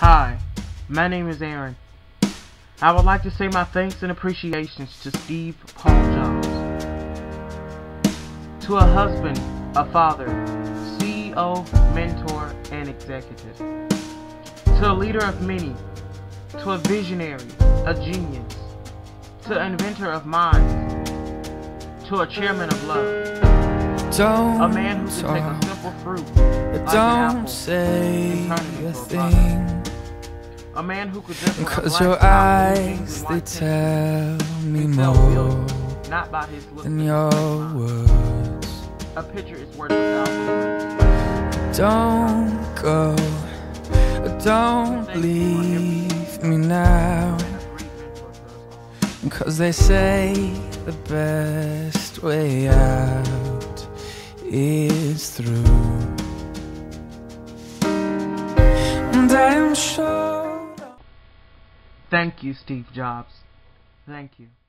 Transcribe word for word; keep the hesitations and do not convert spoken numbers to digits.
Hi, my name is Aaron. I would like to say my thanks and appreciations to Steve Paul Jobs, to a husband, a father, C E O, mentor, and executive, to a leader of many, to a visionary, a genius, to an inventor of minds, to a chairman of love, don't a man who can talk, take a simple fruit like don't an apple say and turn it a into a thing, product. A man who could just with a cause black your top, blue eyes, jeans, and they white tell me and tell more Bill, not by his look, than but your his words. a picture is worth a thousand words. Don't go, don't leave me now, cause they say the best way out is through, and I am sure. Thank you, Steve Jobs. Thank you.